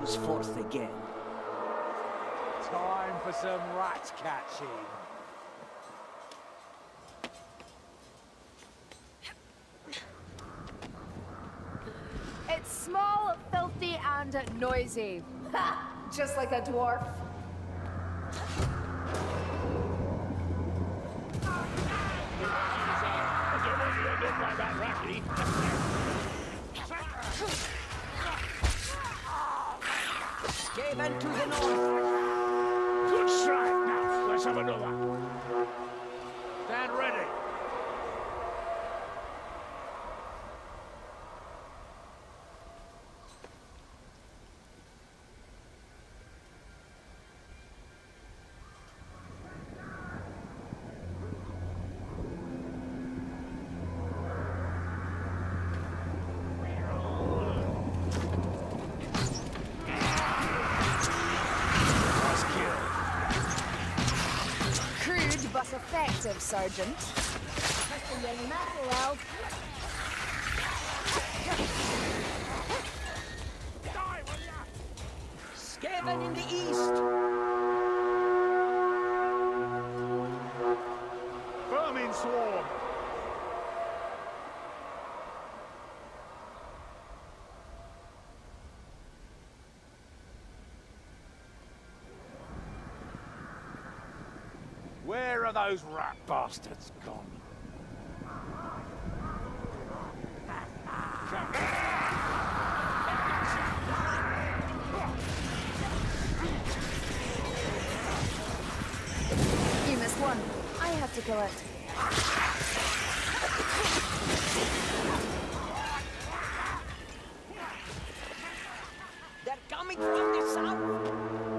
goes forth again. Time for some rat catching. It's small, filthy, and noisy. Ha! Just like a dwarf. Skaven to the north. Good strike. Now, let's have another. Stand ready. But effective, Sergeant. Mr. Young Maxwell. Skaven in the east. Vermin swarm. Where are those rat bastards gone? You missed one. I have to kill it. They're coming from the south.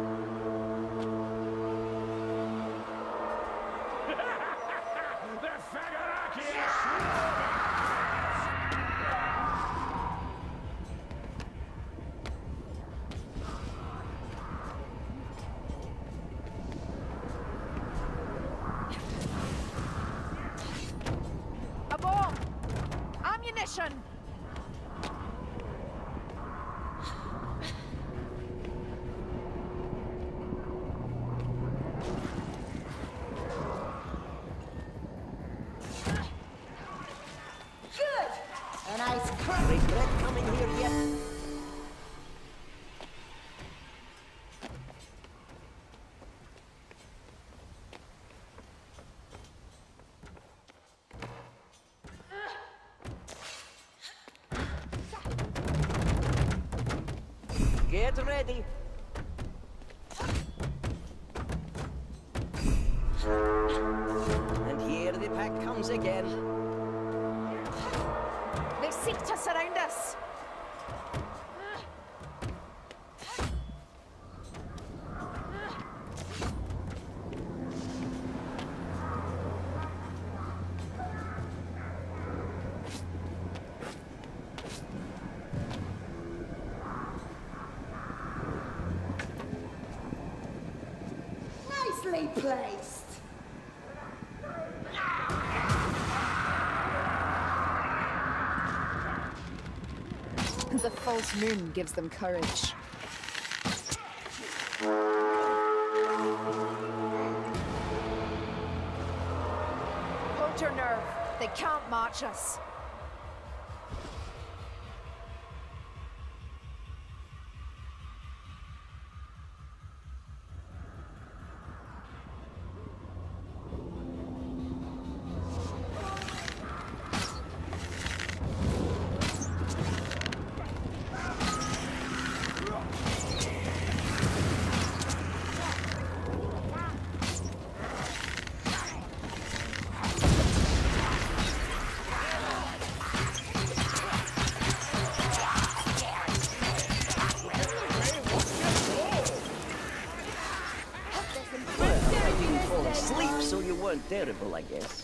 A bomb! Ammunition! Good! A nice crumb. Regret coming here yet? Get ready. And here the pack comes again. They seek to surround us. Nicely placed. The false moon gives them courage. Hold your nerve. They can't march us. Sleep, so you weren't terrible, I guess.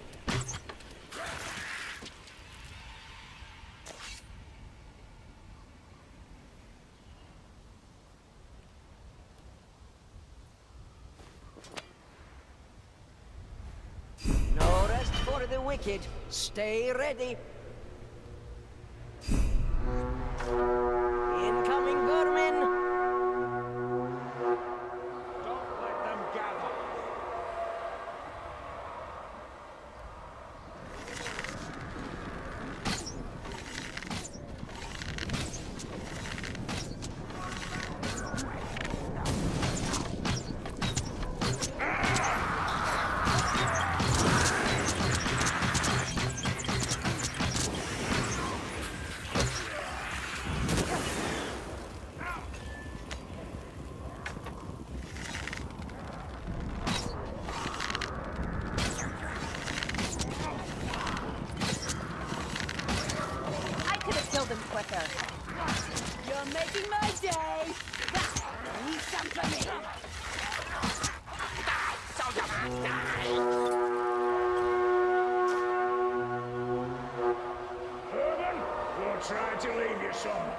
No rest for the wicked. Stay ready. Incoming vermin. making my day. Need some for me. Urban, we'll try to leave you some.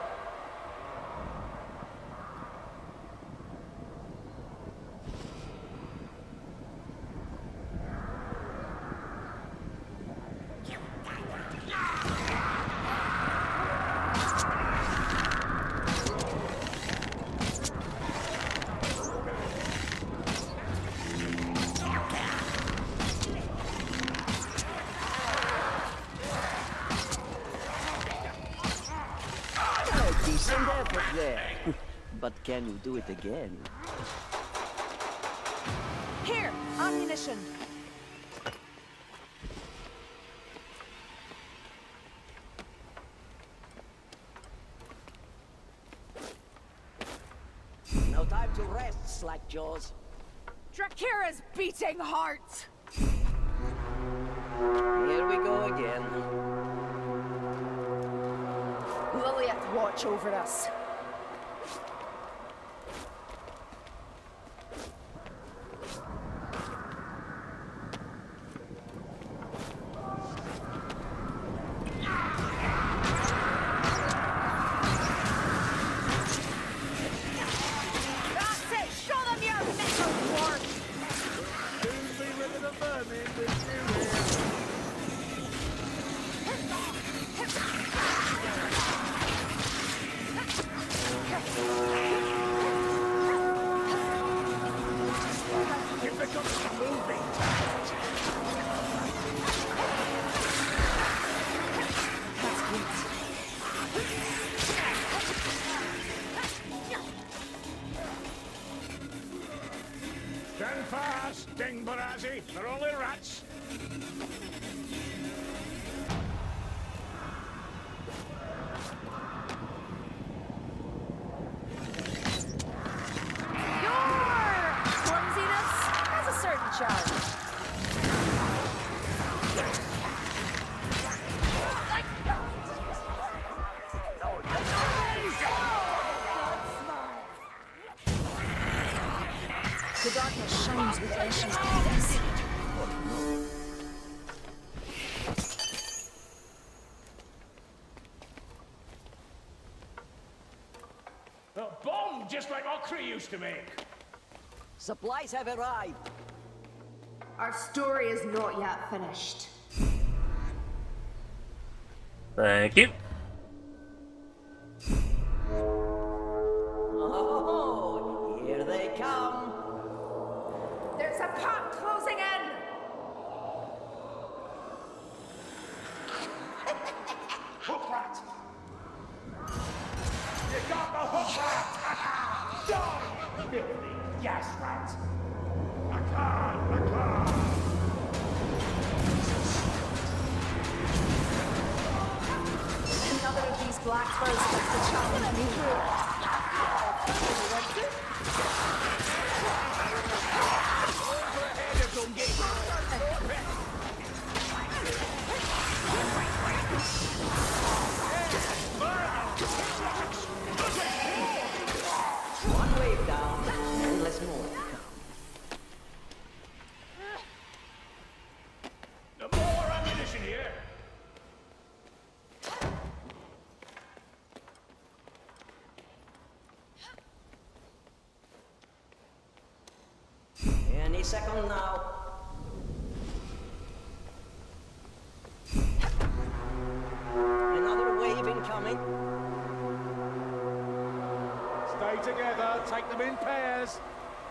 Decent effort there. But can you do it again? Here, ammunition. No time to rest, slackjaws. Drakira's beating heart. Here we go again. Lilith, watch over us. That's it! Show them your metal work! Soon be rid of the vermin with you here. You've become a moving target. That's good. Stand fast, Ding Barazzi. They're only rats. Your clumsiness has a certain charm. The darkness shines with ancient goodness. A bomb just like Okri used to make. Supplies have arrived. Our story is not yet finished. Thank you. Oh, here they come. There's a pack closing in! Hook rat! You got the hook rat! Die, filthy gas rat! I can't! Another of these blackbirds gets the challenge me through. One wave down, endless more. No more ammunition here! Any second now. Another wave incoming. Stay together, take them in pairs.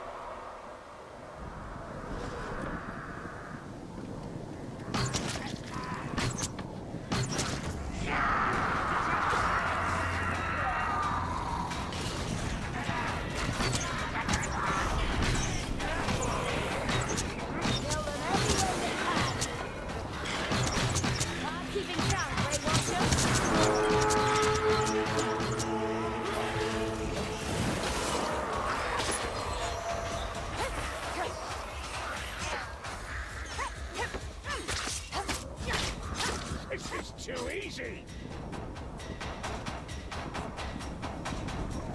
Keeping count, Grey Watcher. This is too easy.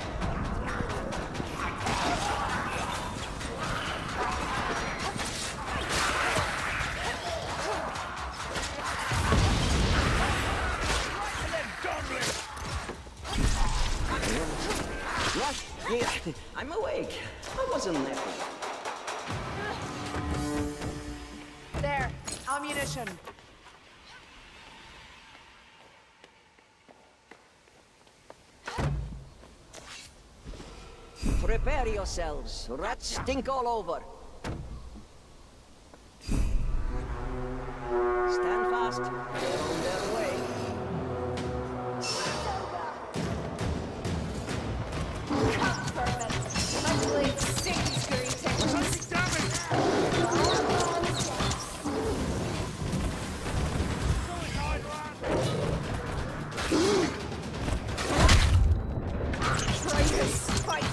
Here, I'm awake. I wasn't napping. There, ammunition. Prepare yourselves. Rats stink all over. Stand fast. They're on their way. Come, vermin. My blade stings, greetings. Try this fight.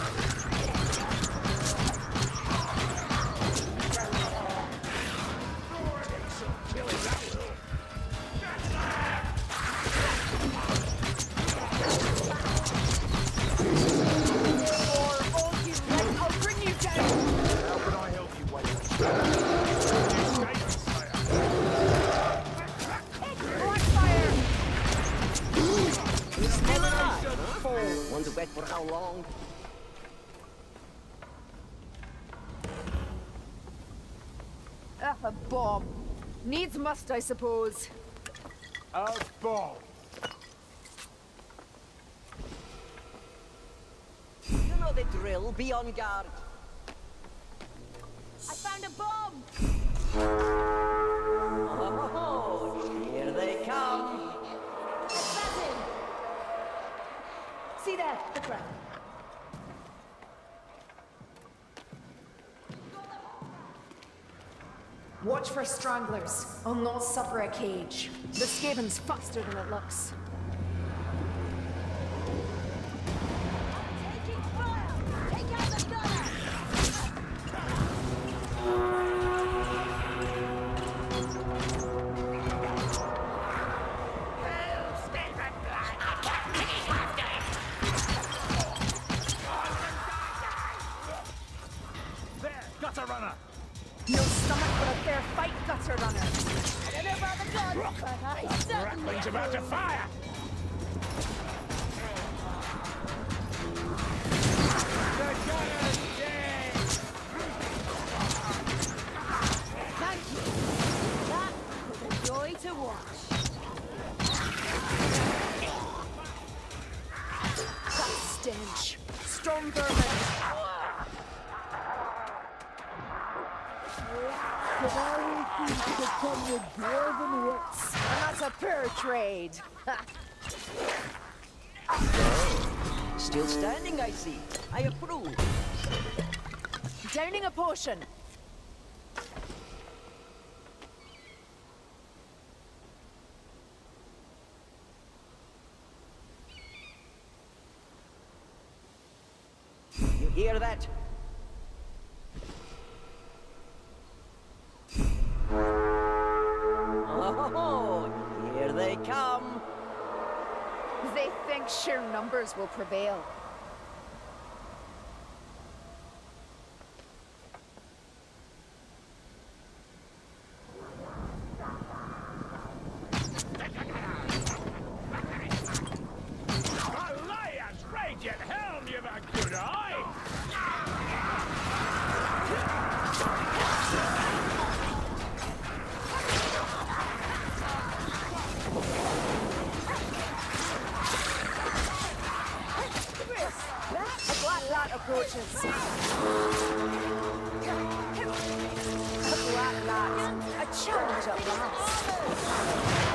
Wonder wet for how long? A bomb. Needs must, I suppose. A bomb. You know the drill. Be on guard. I found a bomb! Oh, here they come. Assassin! See there, the crowd. Watch for stranglers. I'll not suffer a cage. The Skaven's faster than it looks. Taking fire! Take out the gunner! There, gutter runner. No stomach for a fair fight, gutter runner. I don't know about the gun, but I certainly Rattling's about to fire. The gunner's dead. thank you. That was a joy to watch. That stench. Storm vermin. Become your dwarven wits. And that's a poor trade. Still standing, I see. I approve. Downing a potion. You hear that? Oh, here they come. They think sheer numbers will prevail. A lion's raging helm, you've a good eye. A black lat approaches. A black lat. A challenge at last.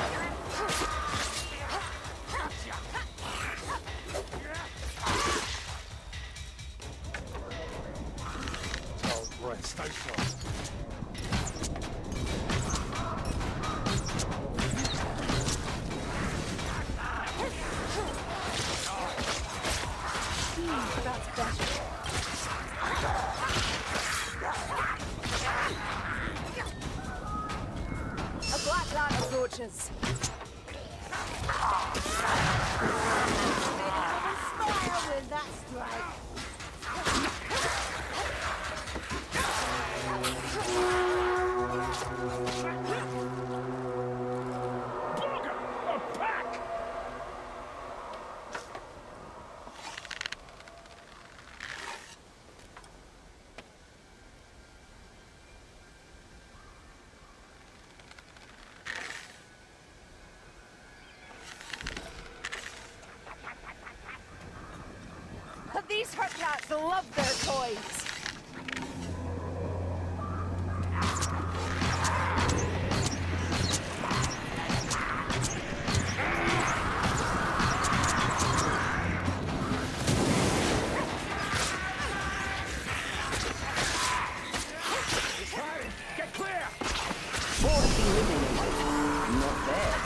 Oh, right, stay close. That's better. A black lat approaches. Smile with that strike. Bugger! A pack! love their toys. Get clear! 40 eliminated. Not bad.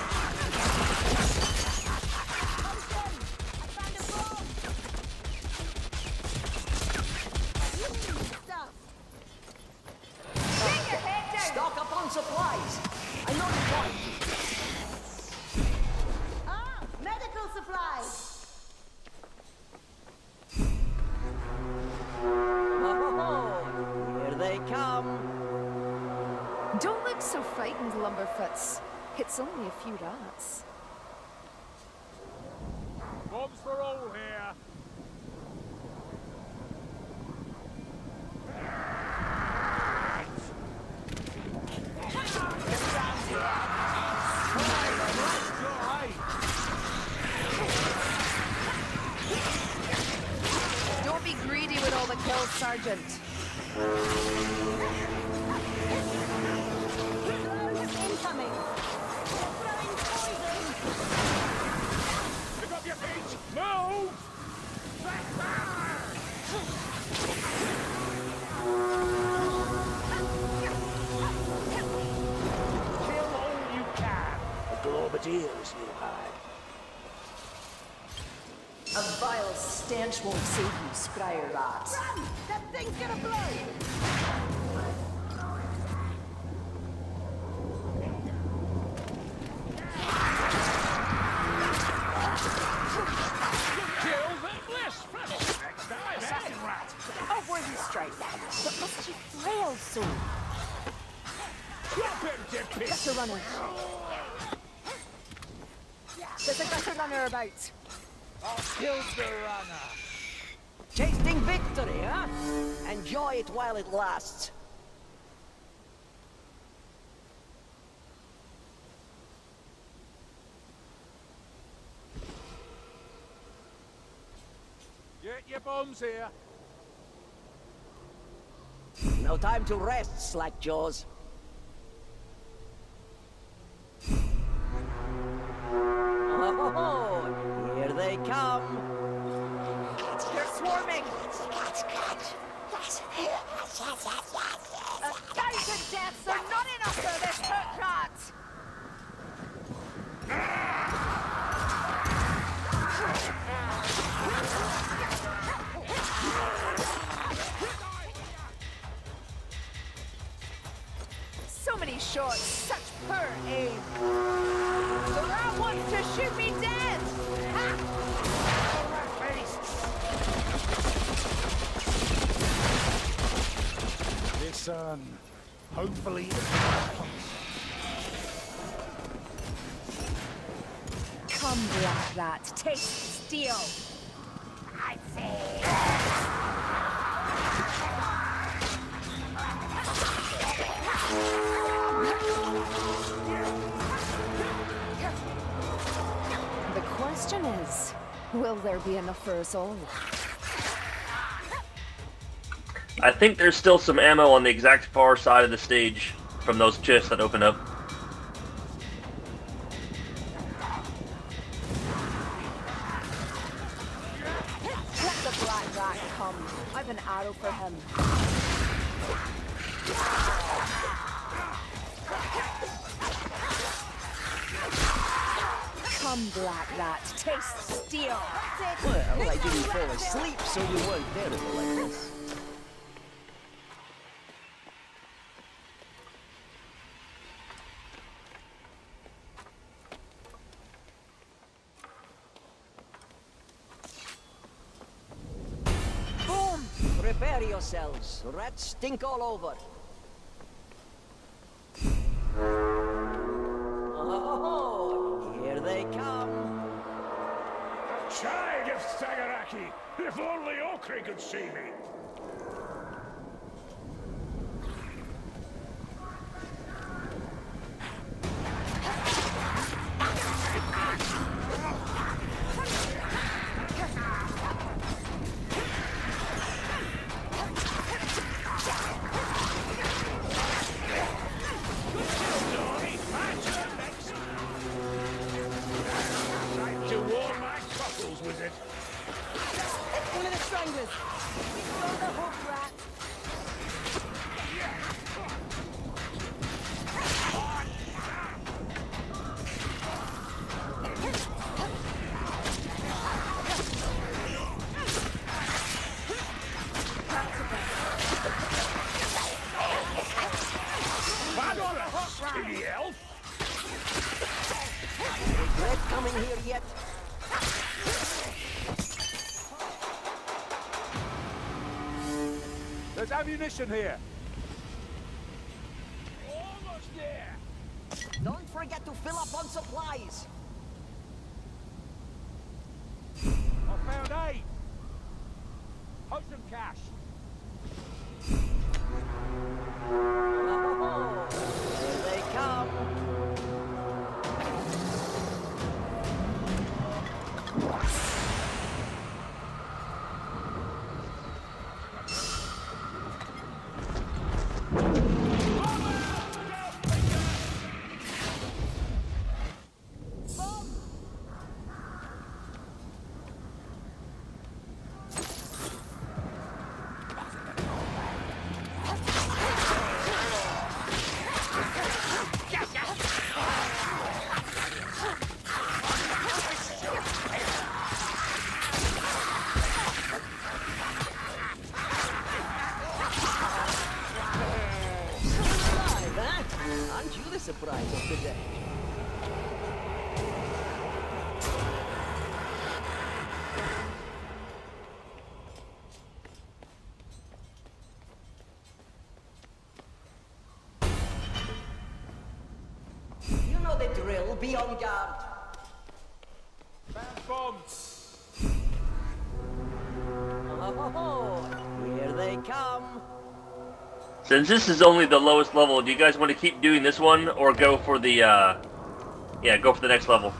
Stock up on supplies. I know the point. Ah, medical supplies. Oh, here they come. Don't look so frightened, Lumberfoots. It's only a few rats. Bombs for all here. Don't be greedy with all the kills, Sergeant. Incoming. Throwing poison. Pick up your feet! Move! Kill all you can. The Globadiers you had. A vile stench won't save you, Scryer rats. Run! That thing's gonna blow. Kill the bliss! Next time, assassin rat! A worthy strike. But must you flail so? Drop him to pieces! Gutter runner. There's a gutter runner about. Kill the runner! Tasting victory, huh? Enjoy it while it lasts. Get your bombs here. No time to rest, slack jaws. Oh, here they come. They're swarming. 1,000 deaths are not enough for this hook rat. So many shots, such poor aim. The rat wants to shoot me dead. Ha! Listen. Hopefully... Come, black rat, taste steel. I see. The question is, will there be enough for us all? I think there's still some ammo on the exact far side of the stage from those chests that open up. Let the black rat come. I've an arrow for him. Come, black rat, taste steel. Well, I didn't fall asleep, so you weren't terrible like this. Boom! Prepare yourselves. Rats stink all over. Oh, here they come. A child of Sagaraki! If only Okri could see me! stranglers. We've got the hook rat. Skinny elf! Regret coming here yet? There's ammunition here! Almost there! Don't forget to fill up on supplies. I found aid! Hold some cash! Oh, here they come. Aren't you the surprise of the day? You know the drill. Be on guard. Found bombs! Oh, here they come. Since this is only the lowest level, do you guys want to keep doing this one or go for the yeah, go for the next level?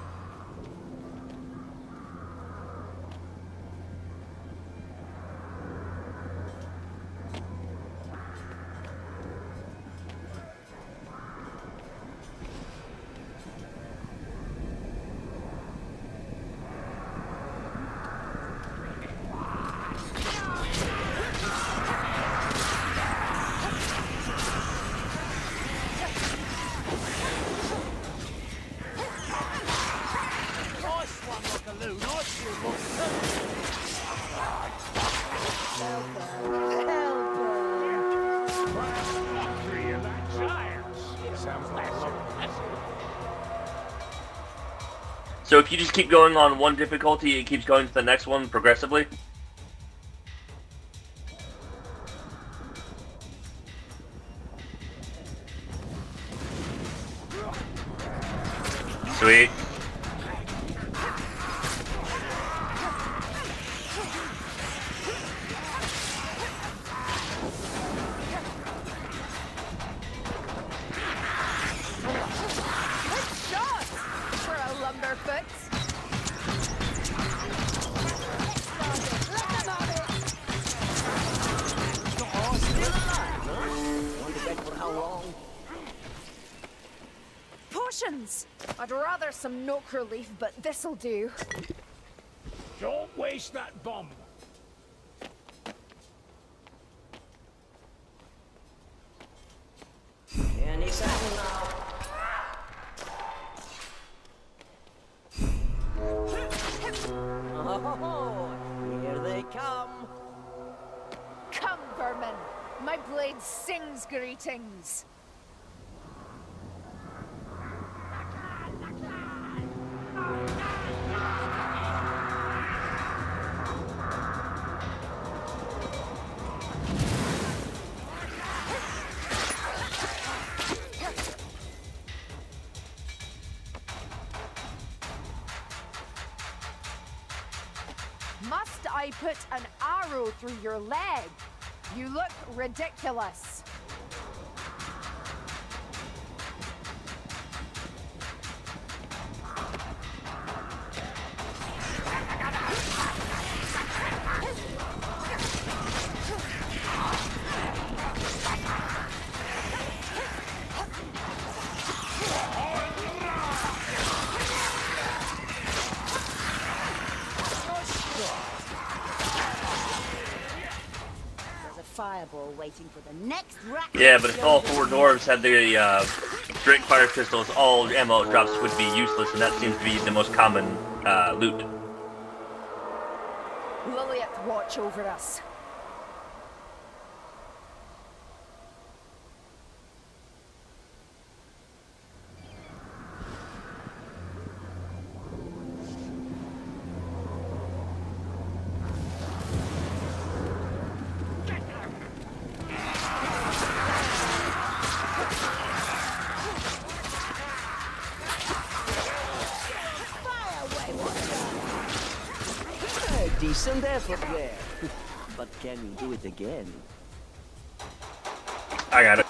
So if you just keep going on one difficulty, it keeps going to the next one progressively? Sweet. I'd rather some knock relief, but this'll do. Don't waste that bomb! Any second now. Oh, here they come. Come, vermin. My blade sings greetings. Must I put an arrow through your leg? You look ridiculous. daredevil waiting for the next rack. Yeah, but if all 4 dwarves had the Drake fire crystals, all ammo drops would be useless, and that seems to be the most common loot. Lilith, watch over us. Decent effort there. But can you do it again? I got it.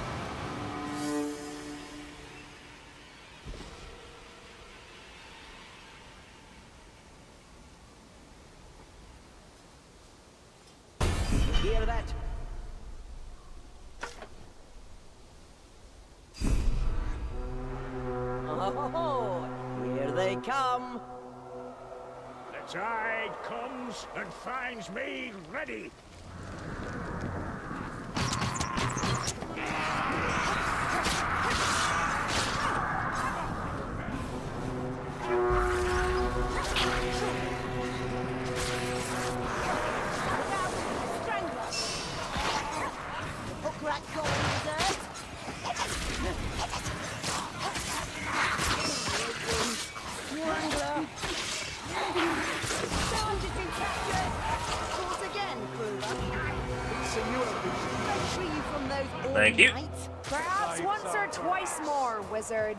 You hear that? Oh, here they come. The tide comes and finds me ready. Hook rat calling dessert. Wrangler. Challenge has been captured. Caught again, Kruger. Free you from those all Thank you. night. Perhaps once or twice more, wizard.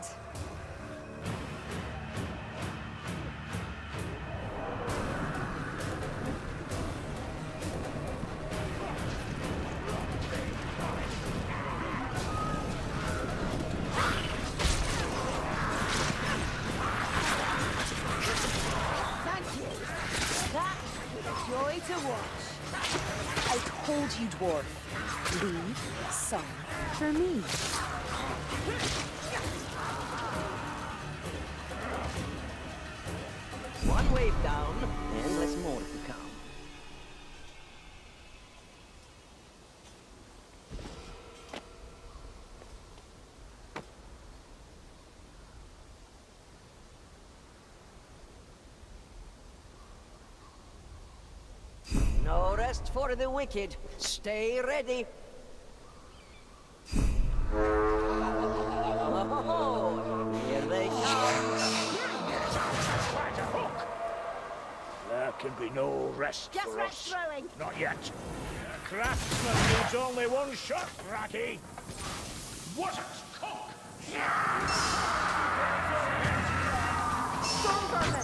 Thank you. That was a joy to watch. I told you, dwarf. Leave some for me. One wave down, endless more to come. No rest for the wicked. Stay ready. Oh, here they come. Quite a hook. There can be no rest Just for right us. throwing. Not yet. A craftsman needs only one shot, Ratty. What a cock! Stormvermin!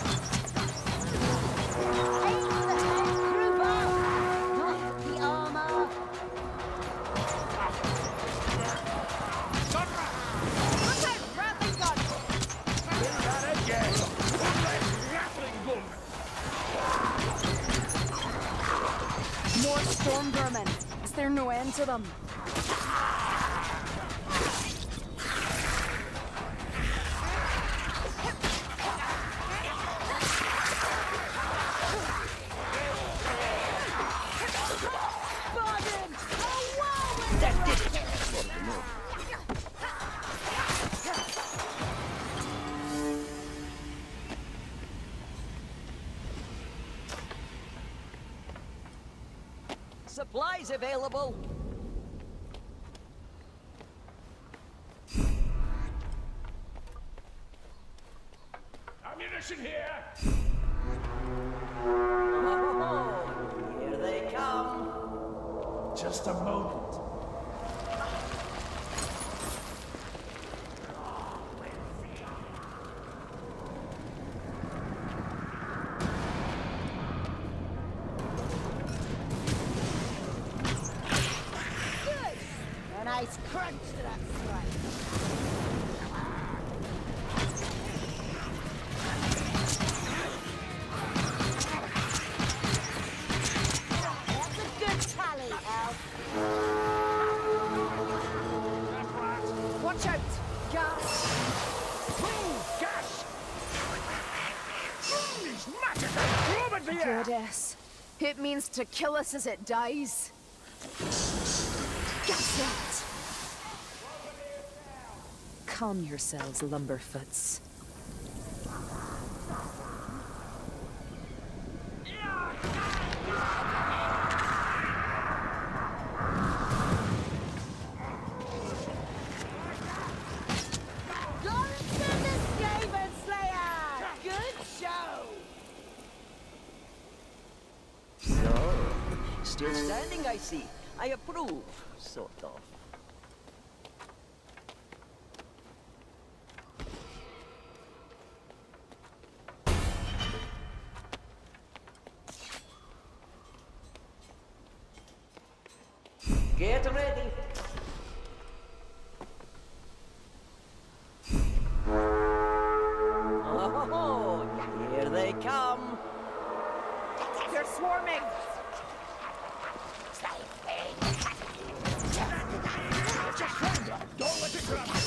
Aim for the head, Kruger. Not the armor. Look out! Rattling gun! That again. One less rattling gun. More stormvermin. Is there no end to them? Bargain! A whirlwind That did rocket. it. For the moment. Supplies available. Ammunition here. Oh, here they come. Just a moment. Good. A nice crunch to that strike. That's a good tally, Elf. Watch out! Gas! Gas! These matters are over the air. Goddess. It means to kill us as it dies. Shit. Calm yourselves, lumberfoots. Still standing, I see. I approve, sort of. Get ready. Oh, here they come. They're swarming. Don't let it grab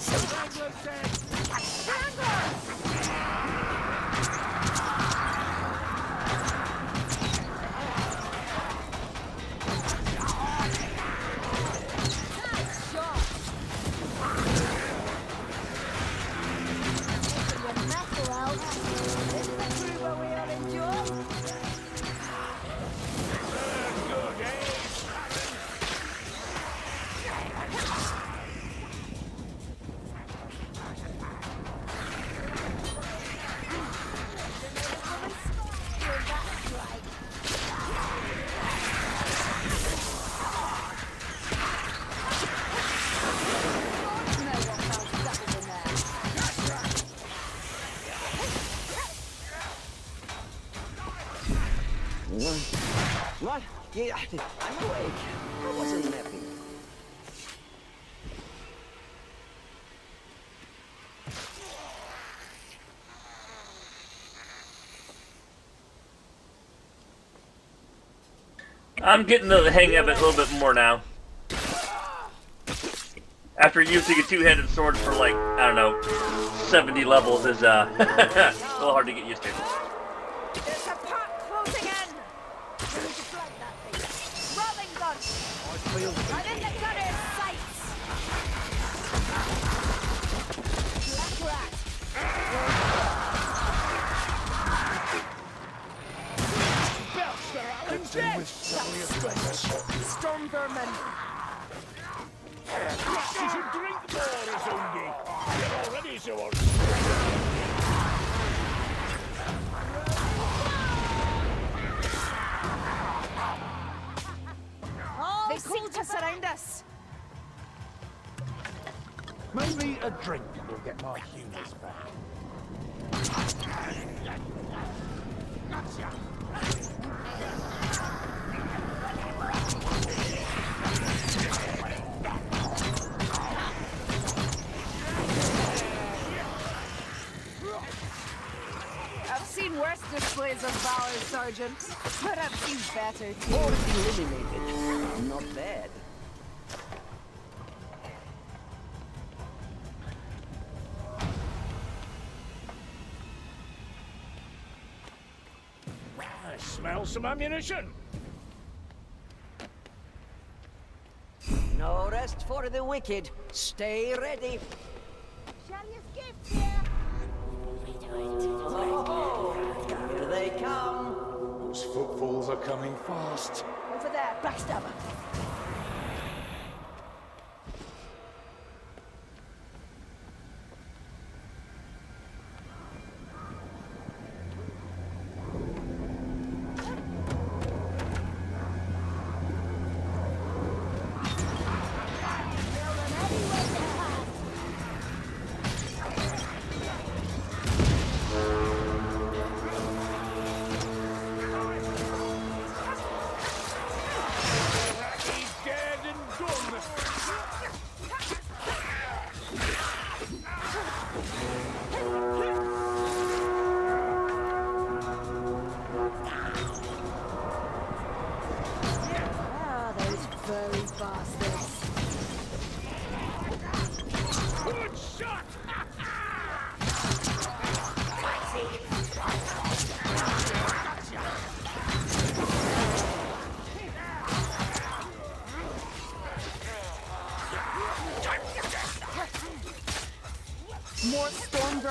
What? Yeah, I'm awake. I wasn't napping. I'm getting the hang of it a little bit more now. After using a two-handed sword for like, I don't know, 70 levels is a little hard to get used to. There's a pot closing in. We need to flag that thing. Rolling gun. Right in the gunner's sights. Black rat. Storm vermin. You should drink more, Izungi. You're already so old. They seem to surround us. Maybe a drink will get my humours back. Gotcha. I've seen worse displays of valor, Sergeant, but I've seen better too. Already eliminated. Not bad. I smell some ammunition. No rest for the wicked. Stay ready. Shalia's gift here. Oh, here they come. Those footfalls are coming fast. Over there, backstabber.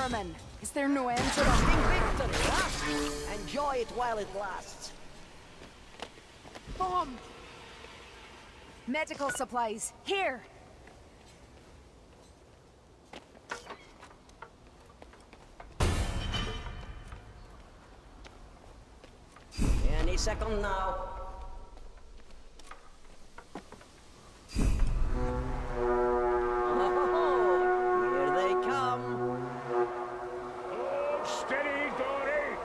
vermin. Is there no end to them? Tasting victory, huh? Enjoy it while it lasts. Bomb! Medical supplies, here! Any second now. Oh, here they come. Oh, steady, Dory!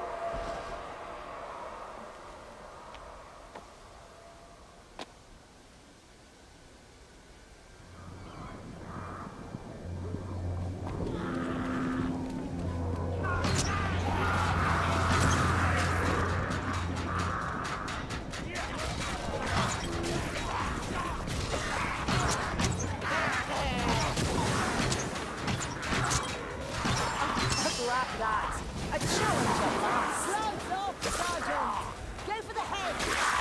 Like that. A challenge at last. Slugs off, Sergeant! Go for the head!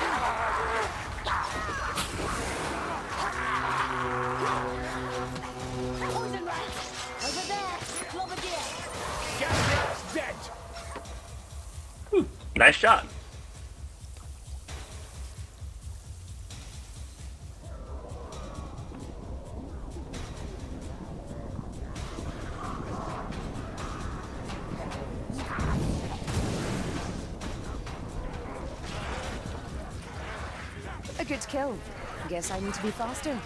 Poison rat! Over there! Clobberdeer! Gasrat's dead! Nice shot. A good kill. Guess I need to be faster.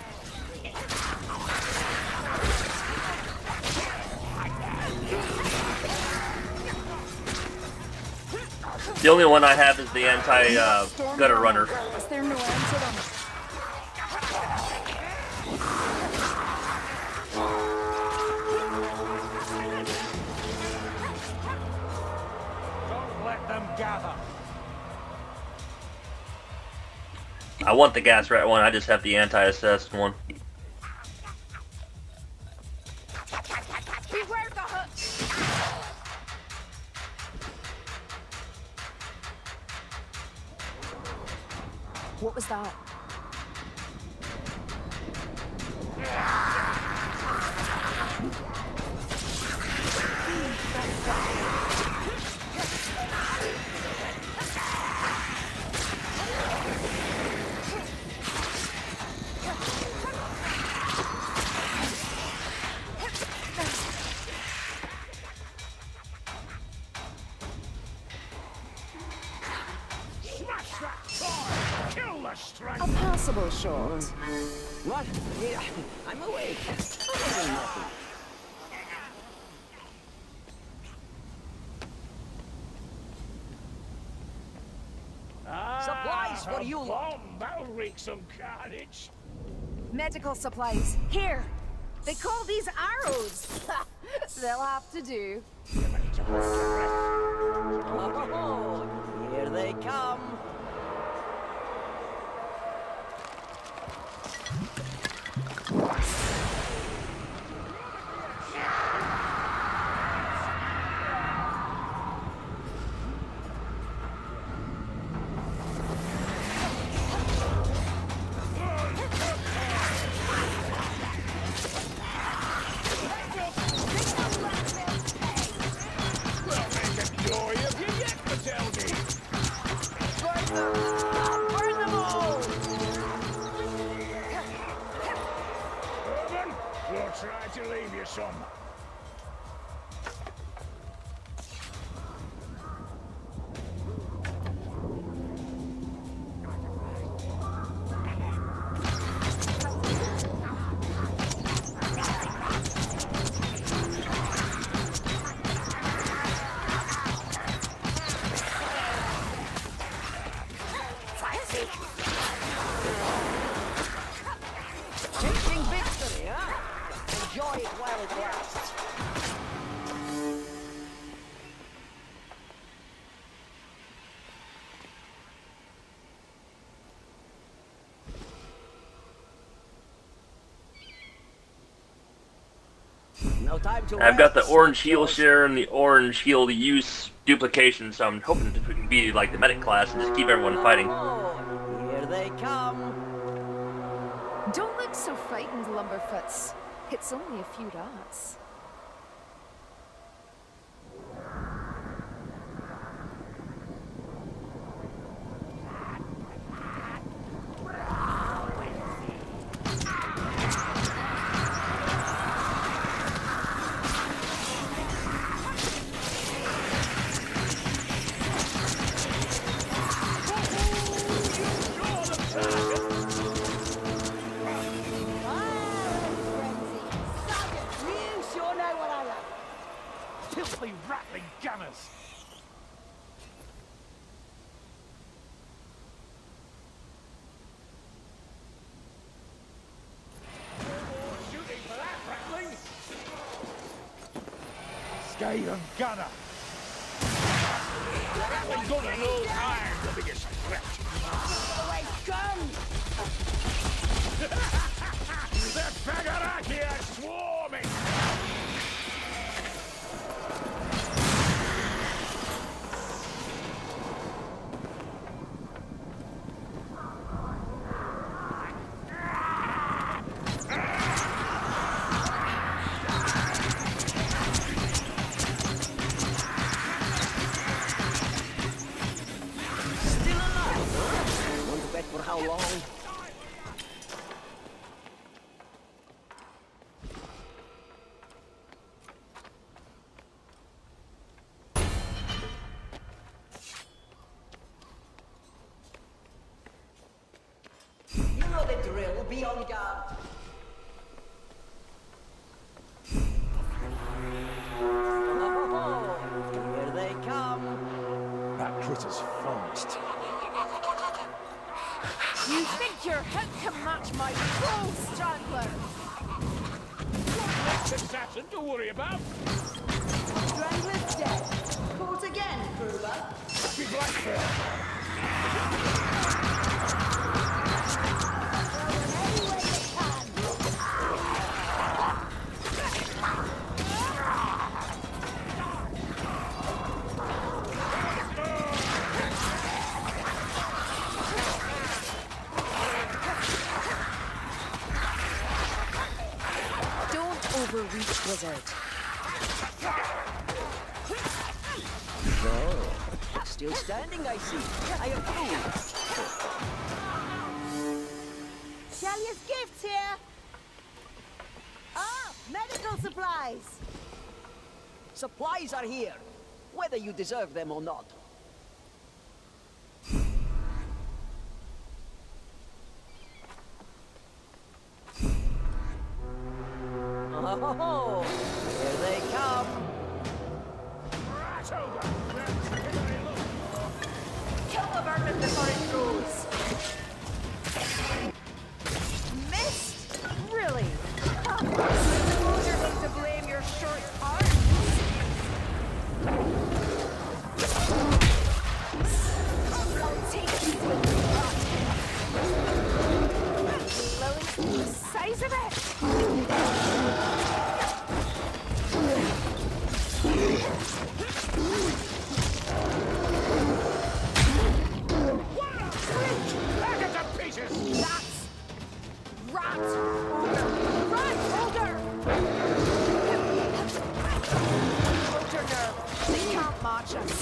The only one I have is the gutter runner. Is there no end to them? Don't let them gather. I want the gas rat one, I just have the anti-assist one. Beware the hook! What was that? Smash that car! Kill the A strength! passable shot. What? Yeah, I'm awake. Oh, nothing. Supplies for a you lot. bomb. That'll wreak some carnage. Medical supplies, here! They call these arrows! They'll have to do. Oh, here they come. We'll make a joy of you yet, Matilda. Burn them all! Urban, we'll try to leave you some. Tasting victory, huh? Enjoy it while it lasts. No time to I've got the rest. orange heal share and the orange heal use duplication, so I'm hoping to be like the medic class and just keep everyone fighting. Oh, here they come. Don't look so frightened, Lumberfoots. It's only a few rats. filthy, rattling gunners! Shooting for that, rattling! Skaven gunner! Rattling gunner knows I'm the biggest threat! Away, gun! The Fagaraki are swarming! Still alive, huh? Want to bet for how long? You know the drill. Be on guard. Oh, here they come. That critter's fast. You think your hip can match my full strangler? Next assassin to worry about. Strangler's dead. Caught again, Kruber. Be Blackbeard. Any way you can. Don't overreach, wizard. Oh, still standing, I see. I approve. Shalia's gifts here. Ah, medical supplies. Supplies are here, whether you deserve them or not. Oh, here they come. Right over. Kill the vermin before it grows. Missed? Really? Suppose you're going to blame your short arms? I'll take you with me. Lily, the size of it! Back into pieces! That's rat ogre! Rat ogre! Ogre nerve. They can't match us.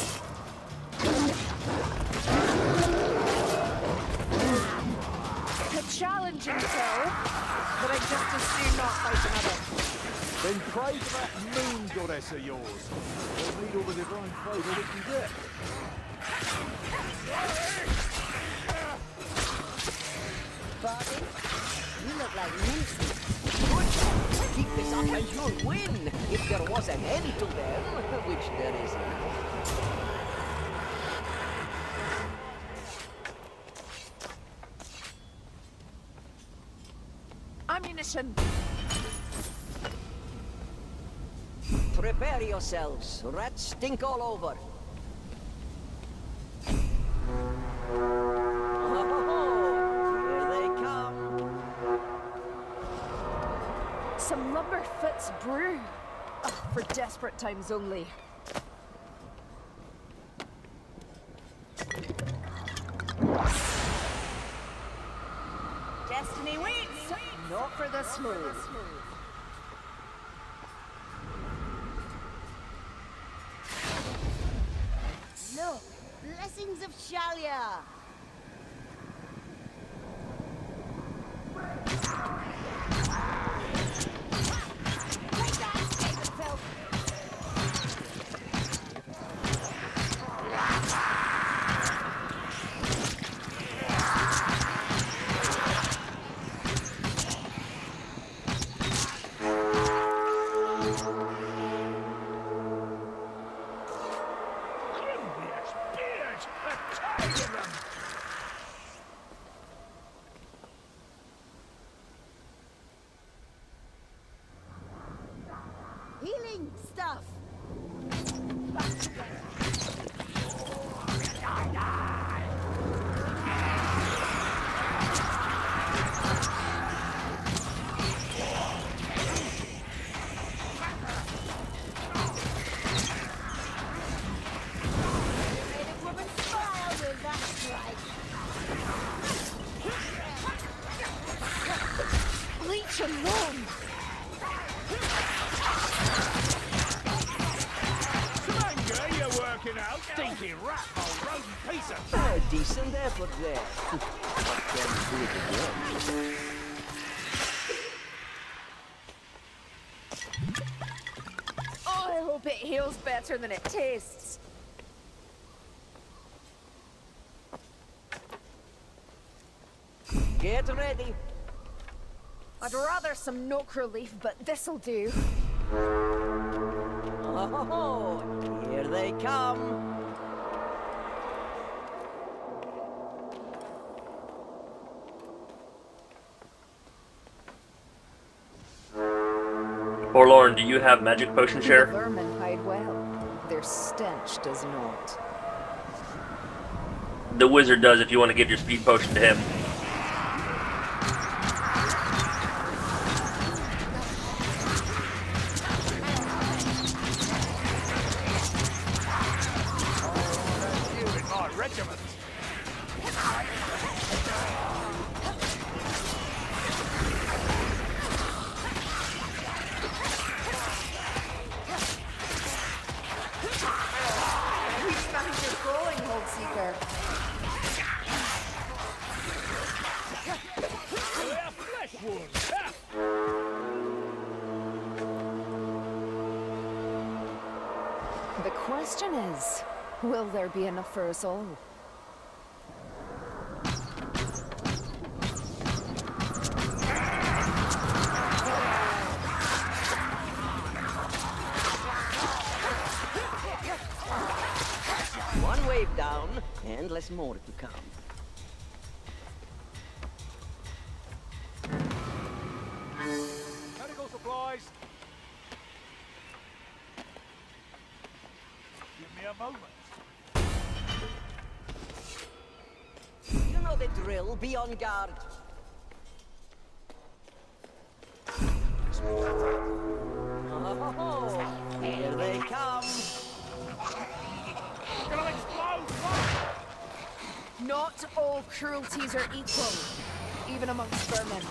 A challenging kill, but I just as soon not fight another. Then pray for that moon goddess of yours. We'll need all the divine favour we can get. Bobby, you look like mincemeat. Good. Keep this up and you'll win. If there was an end to them, which there isn't. Ammunition. Prepare yourselves. Rats stink all over. Oh, here they come. Some lumber fits brew. Ugh, for desperate times only. Destiny waits! Not for the smooth. Look, blessings of Shalia. Take that, Skavenfell. stinking rat hole, rodent piece of... A decent effort there. But can do it again. Oh, I hope it heals better than it tastes. Get ready. I'd rather some Nokra leaf, but this'll do. Oh, here they come. Forlorn, do you have magic potion The share? vermin hide well. Their stench does not. The wizard does if you want to give your speed potion to him. You in my regiment. Which found your going, Holdseeker? We're flesh wounds. Ha! The question is, will there be enough for us all? One wave down, and less more to come. Medical supplies. Give me a moment. You know the drill. Be on guard. Oh, here they come. Gonna explode! Not all cruelties are equal, even amongst vermin.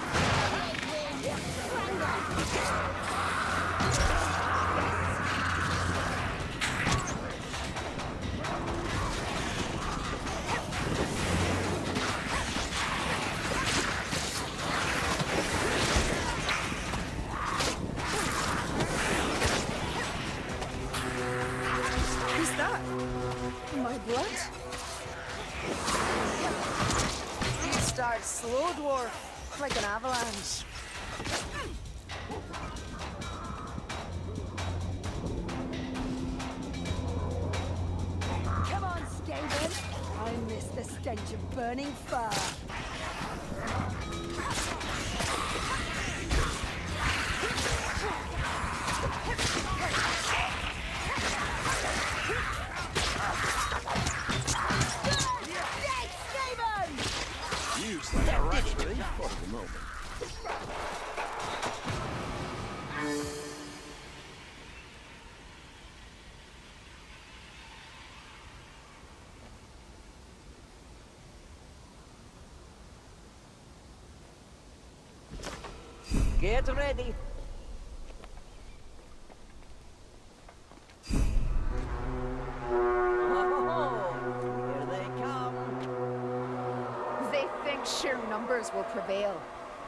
Who's that? My blood? You start slow, dwarf, like an avalanche. Come on, Skaven. I miss the stench of burning fur. Dead, Skaven! Use like a rat. For the moment. Get ready. Oh, here they come. They think sheer numbers will prevail.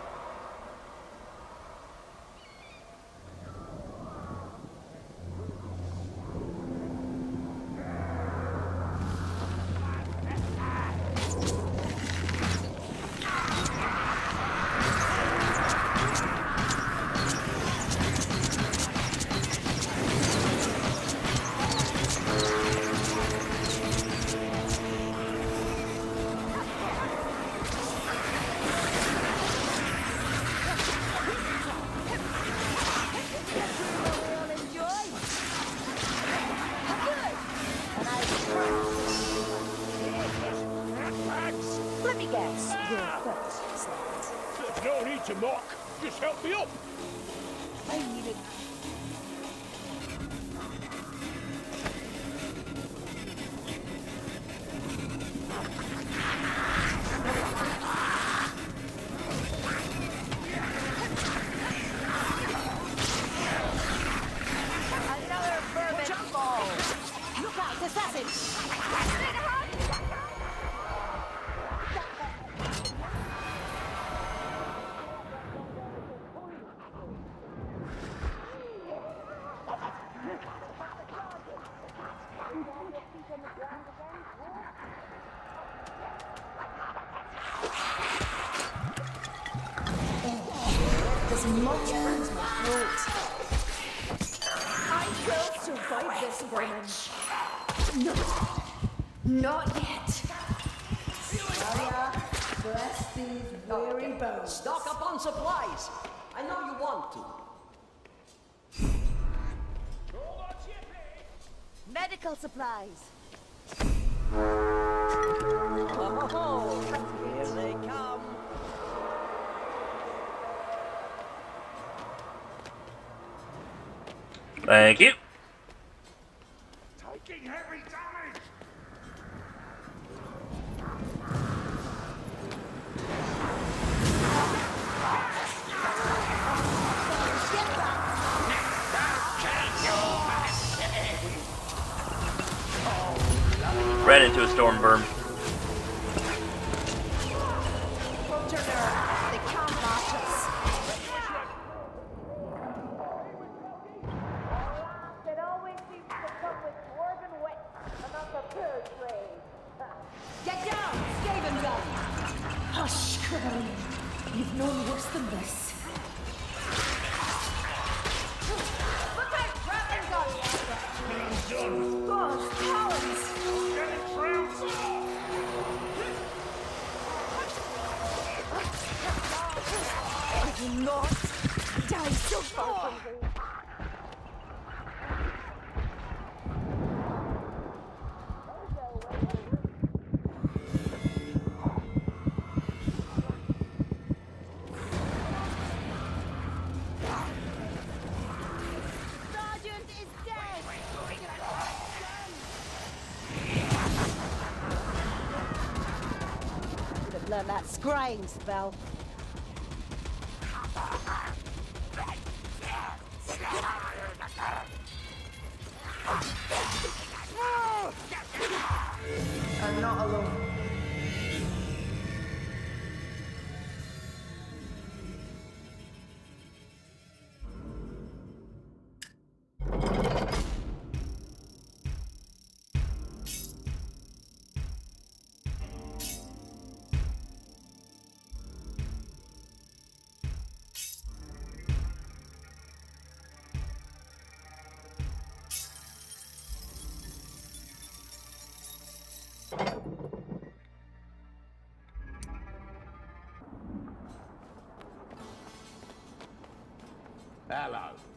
Let me guess, you're first. There's no need to knock. Just help me up. I needed. Another vermin fall. Look out, assassin! This much burns my throat. I will survive this, vermin. Not yet. Alia, bless these weary bones. Stock up on supplies. I know you want to. Medical supplies. Oh, here they come. Thank you. Taking heavy damage. Ran into a storm berm. They can't match us. It always seems to come with dwarven wit and not the poor trade. Get down, Skaven gun! Hush, Crown. You've known worse than this. Look out, Raven gun! God, talons! Get it trounced. I do not die so far from me. Sergeant is dead! Could have learned that scrying spell. I'm not alone. Hello.